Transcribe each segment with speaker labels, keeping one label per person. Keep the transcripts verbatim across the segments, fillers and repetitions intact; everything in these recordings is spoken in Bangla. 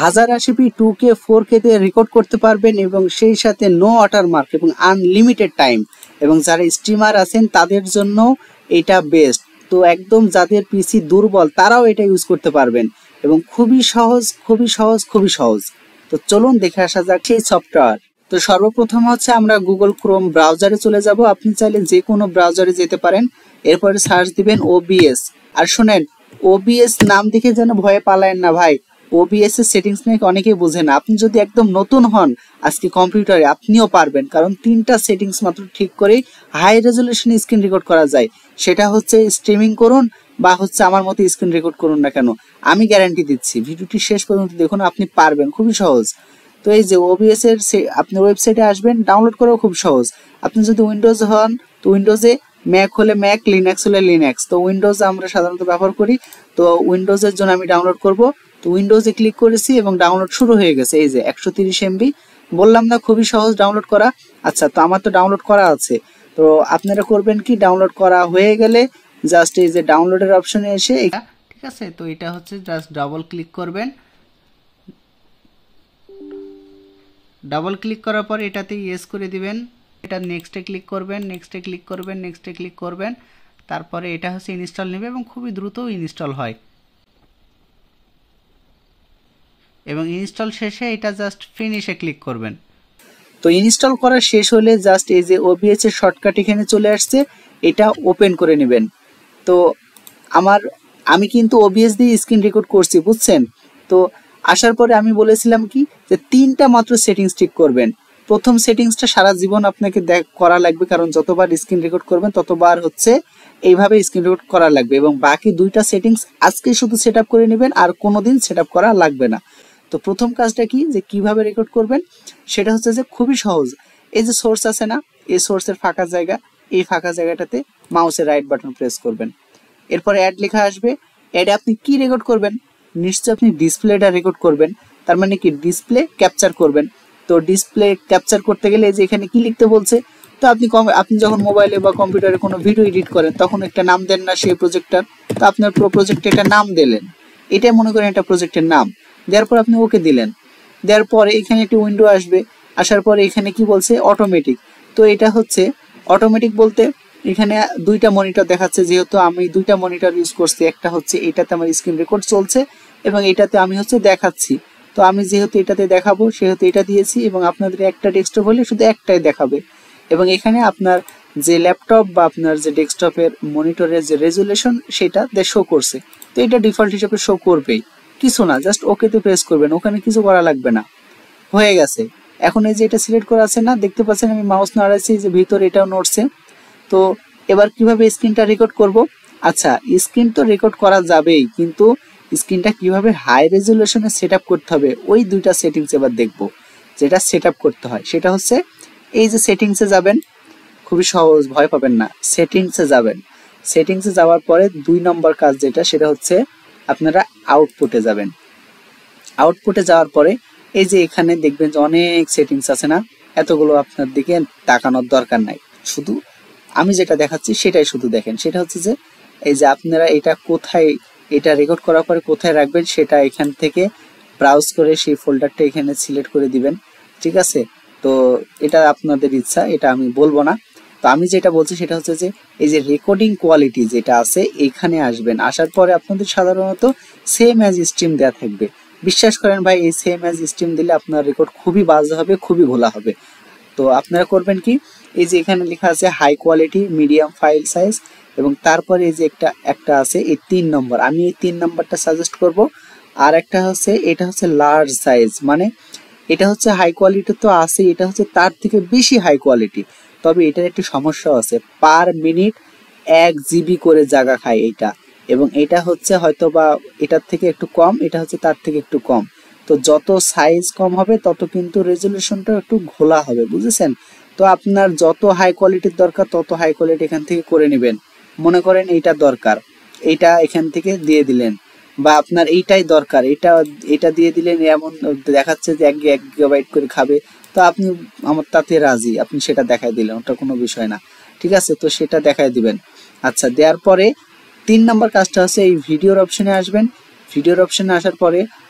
Speaker 1: হাজার আশি P two K four K তে রেকর্ড করতে পারবেন এবং সেই সাথে নো ওয়াটারমার্ক এবং আনলিমিটেড টাইম। এবং যারা স্ট্রিমার আছেন তাদের জন্য এটা বেস্ট। তো একদম যাদের পিসি দুর্বল তারাও এটা ইউজ করতে পারবেন এবং খুবই সহজ খুবই সহজ খুবই সহজ। তো চলুন দেখে আসা যাক সেই সফটওয়্যার। তো সর্বপ্রথম হচ্ছে আমরা গুগল ক্রোম ব্রাউজারে চলে যাব। আপনি চাইলে যে কোনো ব্রাউজারে যেতে পারেন। এরপরে সার্চ দিবেন ওবিএস। আর শোনেন, ওবিএস নাম দেখে যেন ভয়ে পালায়েন না ভাই। ওবিএস এর সেটিংস নাকি অনেকেই বোঝে না। আপনি যদি একদম নতুন হন আজকে কম্পিউটারে, আপনিও পারবেন, কারণ তিনটা সেটিংস মাত্র ঠিক করে হাই রেজলিউশনে স্ক্রিন রেকর্ড করা যায়। সেটা হচ্ছে স্ট্রিমিং করুন বা হচ্ছে আমার মতো স্ক্রিন রেকর্ড করুন না কেন, আমি গ্যারান্টি দিচ্ছি। ভিডিওটি শেষ পর্যন্ত দেখুন, আপনি পারবেন, খুবই সহজ। তো এই যে ওবিএস এর আপনি ওয়েবসাইটে আসবেন, ডাউনলোড করাও খুব সহজ। আপনি যদি উইন্ডোজ হন তো উইন্ডোজে, ম্যাক হলে ম্যাক, লিনাক্স হলে লিনাক্স। তো উইন্ডোজ আমরা সাধারণত ব্যবহার করি, তো উইন্ডোজের জন্য আমি ডাউনলোড করব। তো উইন্ডোজে ক্লিক করেছি এবং ডাউনলোড শুরু হয়ে গেছে। এই যে একশো তিরিশ এমবি, বললাম না খুবই সহজ ডাউনলোড করা। আচ্ছা, তো আমার তো ডাউনলোড করা আছে। তো আপনারা করবেন কি, ডাউনলোড করা হয়ে গেলে জাস্ট এই যে ডাউনলোডের অপশনে এসে, ঠিক আছে, তো এটা হচ্ছে জাস্ট ডাবল ক্লিক করবেন। ডাবল ক্লিক করার পর এটাতে ইয়েস করে দিবেন। এটা নেক্সটে ক্লিক করবেন, নেক্সটে ক্লিক করবেন, নেক্সটে ক্লিক করবেন। তারপরে এটা হচ্ছে ইনস্টল নেবে এবং খুবই দ্রুত ইনস্টল হয়। এবং ইনস্টল শেষে এটা জাস্ট ফিনিশে ক্লিক করবেন। তো ইনস্টল করা শেষ হলে জাস্ট এই যে ওবিএস এর শর্টকাট এখানে চলে আসছে, এটা ওপেন করে নেবেন। তো আমার আমি কিন্তু ওবিএস দিয়ে স্ক্রিন রেকর্ড করছি, বুঝছেন। তো আসার পরে আমি বলেছিলাম কি যে তিনটা মাত্র সেটিংস ঠিক করবেন। প্রথম সেটিংসটা সারা জীবন আপনাকে দেখ করা লাগবে, কারণ যতবার স্ক্রিন রেকর্ড করবেন ততবার হচ্ছে এইভাবে স্ক্রিন রেকর্ড করা লাগবে। এবং বাকি দুইটা সেটিংস আজকে শুধু সেট আপ করে নেবেন, আর কোনোদিন সেট আপ করা লাগবে না। তো প্রথম কাজটা কি, যে কিভাবে রেকর্ড করবেন সেটা হচ্ছে যে খুবই সহজ। এই যে সোর্স আছে না, এই সোর্সের ফাঁকা জায়গা, এই ফাঁকা জায়গাটাতে মাউসের রাইট বাটন প্রেস করবেন। এরপরে অ্যাড লেখা আসবে। অ্যাডে আপনি কি রেকর্ড করবেন, নিশ্চয়ই আপনি ডিসপ্লেটা রেকর্ড করবেন। তার মানে কি, ডিসপ্লে ক্যাপচার করবেন। তো ডিসপ্লে ক্যাপচার করতে গেলে যে এখানে কি লিখতে বলছে, তো আপনি আপনি যখন মোবাইলে বা কম্পিউটারে কোনো ভিডিও এডিট করেন তখন একটা নাম দেন না সেই প্রজেক্টটার। তো আপনার পুরো প্রজেক্টে একটা নাম দিলেন, এটাই মনে করেন একটা প্রজেক্টের নাম। দেওয়ার পর আপনি ওকে দিলেন। দেওয়ার পরে এখানে একটি উইন্ডো আসবে। আসার পরে এখানে কি বলছে, অটোমেটিক। তো এটা হচ্ছে অটোমেটিক বলতে এখানে দুইটা মনিটর দেখাচ্ছে, যেহেতু আমি দুইটা মনিটর ইউজ করছি। একটা হচ্ছে এটাতে আমার স্ক্রিন রেকর্ড চলছে এবং এটাতে আমি হচ্ছে দেখাচ্ছি। তো আমি যেহেতু এটাতে দেখাবো সেহেতু এটা দিয়েছি, এবং আপনাদের একটা ডেস্কটপ হলে শুধু একটাই দেখাবে। এবং এখানে আপনার যে ল্যাপটপ বা আপনার যে ডেস্কটপের মনিটরের যে রেজুলেশন সেটা শো করছে। তো এটা ডিফল্ট হিসেবে শো করবেই, কিছু না, জাস্ট ওকেতে প্রেস করবেন, ওখানে কিছু করা লাগবে না। হয়ে গেছে। এখন এই যে এটা সিলেক্ট করা আছে না, দেখতে পাচ্ছেন আমি মাউস নাড়াচ্ছি যে ভিতরে এটাও নড়ছে। তো এবার কিভাবে স্ক্রিনটা রেকর্ড করব। আচ্ছা, স্ক্রিন তো রেকর্ড করা যাবেই, কিন্তু স্ক্রিনটা কিভাবে হাই রেজুলেশনে সেট আপ করতে হবে ওই দুইটা সেটিংস এবার দেখব। যেটা সেট আপ করতে হয় সেটা হচ্ছে এই যে সেটিংসে যাবেন, খুবই সহজ, ভয় পাবেন না। সেটিংসে যাবেন, সেটিংসে যাওয়ার পরে দুই নম্বর কাজ যেটা, সেটা হচ্ছে আপনারা আউটপুটে যাবেন। আউটপুটে যাওয়ার পরে এই যে এখানে দেখবেন যে অনেক সেটিংস আছে না, এতগুলো আপনার দিকে তাকানোর দরকার নাই, শুধু আমি যেটা দেখাচ্ছি সেটাই শুধু দেখেন। সেটা হচ্ছে যে এই যে আপনারা এটা কোথায়, এটা রেকর্ড করার পরে কোথায় রাখবেন সেটা এখান থেকে ব্রাউজ করে সেই ফোল্ডারটা এখানে সিলেক্ট করে দিবেন, ঠিক আছে। তো এটা আপনাদের ইচ্ছা, এটা আমি বলবো না। তো আমি যেটা বলছি সেটা হচ্ছে যে এই যে রেকর্ডিং কোয়ালিটি যেটা আছে এইখানে আসবেন। আসার পরে আপনাদের সাধারণত সেম অ্যাজ স্ট্রিম দেওয়া থাকবে। বিশ্বাস করেন ভাই, এই সেম অ্যাজ স্ট্রিম দিলে আপনার রেকর্ড খুবই বাজে হবে, খুবই ঘোলা হবে। তো আপনারা করবেন কি, এই যে এখানে লেখা আছে high quality, medium file size, এবং তারপরে এই যে একটা একটা আছে এই তিন নম্বর, আমি এই তিন নম্বরটা সাজেস্ট করব। আর একটা হচ্ছে এটা হচ্ছে লার্জ সাইজ, মানে এটা হচ্ছে হাই কোয়ালিটি তো আছে, এটা হচ্ছে তার থেকে বেশি হাই কোয়ালিটি। তবে এটার একটি সমস্যা আছে, পার মিনিট এক জিবি করে জায়গা খায় এইটা, এবং এটা হচ্ছে হয়তো বা এটার থেকে একটু কম, এটা হচ্ছে তার থেকে একটু কম। তো যত সাইজ কম হবে তত কিন্তু রেজুলেশনটা একটু ঘোলা হবে, বুঝেছেন। তো আপনার যত হাই কোয়ালিটির দরকার তত হাই কোয়ালিটি এখান থেকে করে নেবেন। মনে করেন এইটা দরকার, এইটা এখান থেকে দিয়ে দিলেন, বা আপনার এইটাই দরকার, এটা এটা দিয়ে দিলেন, এমন দেখাচ্ছে যে এক এক গিগাবাইট করে খাবে, তো আপনি আমার তাতে রাজি, আপনি সেটা দেখাই দিলেন, ওটা কোনো বিষয় না, ঠিক আছে। তো সেটা দেখাই দিবেন। আচ্ছা, দেওয়ার পরে তিন নম্বর কাজটা হচ্ছে এই ভিডিওর অপশনে আসবেন। ভিডিওর অপশনে আসার পরে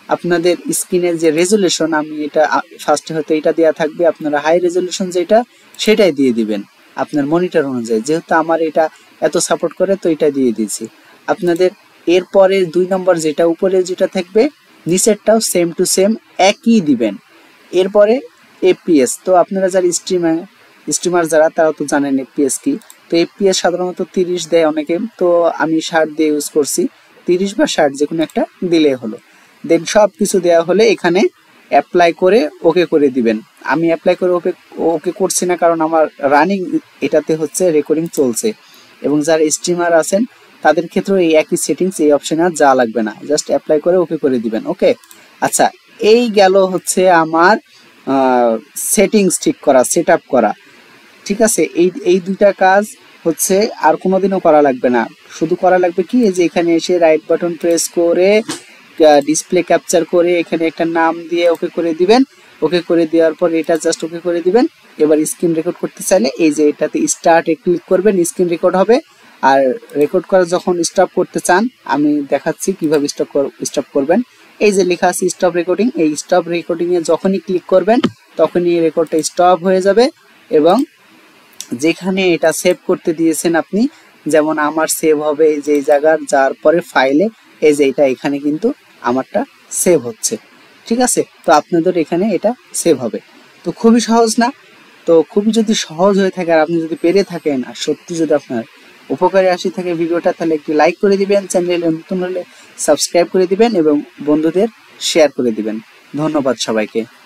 Speaker 1: আপনাদের স্ক্রিনের যে রেজুলেশন, আমি এটা ফার্স্টে হয়তো এটা দেওয়া থাকবে, আপনারা হাই রেজুলেশন যেটা সেটাই দিয়ে দিবেন আপনার মনিটর অনুযায়ী। যেহেতু আমার এটা এত সাপোর্ট করে তো এটা দিয়ে দিয়েছি। আপনাদের এরপরে দুই নম্বর যেটা উপরে যেটা থাকবে নিচেরটাও সেম টু সেম একই দিবেন। এরপরে এফপিএস, তো আপনারা যারা স্ট্রিমার স্ট্রিমার যারা তারা তো জানেন এফপিএস কি। তো এফপিএস সাধারণত তিরিশ দেয় অনেকে, তো আমি ষাট দিয়ে ইউজ করছি, তিরিশ বা ষাট যে কোনো একটা দিলে হলো। দেন সব কিছু দেওয়া হলে এখানে অ্যাপ্লাই করে ওকে করে দিবেন। আমি অ্যাপ্লাই করে ওকে ওকে করছি না, কারণ আমার রানিং এটাতে হচ্ছে রেকর্ডিং চলছে, এবং যারা স্ট্রিমার আছেন তাদের ক্ষেত্রেও এই একই সেটিংস, এই অপশনে আর যা লাগবে না, জাস্ট অ্যাপ্লাই করে ওকে করে দিবেন। ওকে, আচ্ছা, এই গেল হচ্ছে আমার সেটিংস ঠিক করা, সেট আপ করা। ঠিক আছে, এই এই দুইটা কাজ হচ্ছে আর কোনোদিনও করা লাগবে না। শুধু করা লাগবে কি, যে এখানে এসে রাইট বাটন প্রেস করে ডিসপ্লে ক্যাপচার করে এখানে একটা নাম দিয়ে ওকে করে দিবেন। ওকে করে দেওয়ার পর এটা জাস্ট ওকে করে দিবেন। এবার স্ক্রিন রেকর্ড করতে চাইলে এই যে এটাতে স্টার্টে ক্লিক করবেন, স্ক্রিন রেকর্ড হবে। আর রেকর্ড করা যখন স্টপ করতে চান আমি দেখাচ্ছি কিভাবে স্টপ স্টপ করবেন। এই যে লেখা আছে স্টপ রেকর্ডিং, এই স্টপ রেকর্ডিং এ যখনই ক্লিক করবেন তখনই রেকর্ডটা স্টপ হয়ে যাবে, এবং যেখানে এটা সেভ করতে দিয়েছেন আপনি, যেমন আমার সেভ হবে এই যে জায়গার, যার পরে ফাইলে এই যে এটা এখানে কিন্তু আমারটা সেভ হচ্ছে। ঠিক আছে, তো আপনাদের এখানে এটা সেভ হবে। তো খুবই সহজ না? তো খুবই যদি সহজ হয়ে থাকে আর আপনি যদি পেরে থাকেন আর সত্যি যদি আপনার উপকারে আসি থাকে ভিডিওটা, তাহলে একটি লাইক করে দিবেন, চ্যানেলে নতুন হলে সাবস্ক্রাইব করে দিবেন এবং বন্ধুদের শেয়ার করে দিবেন। ধন্যবাদ সবাইকে।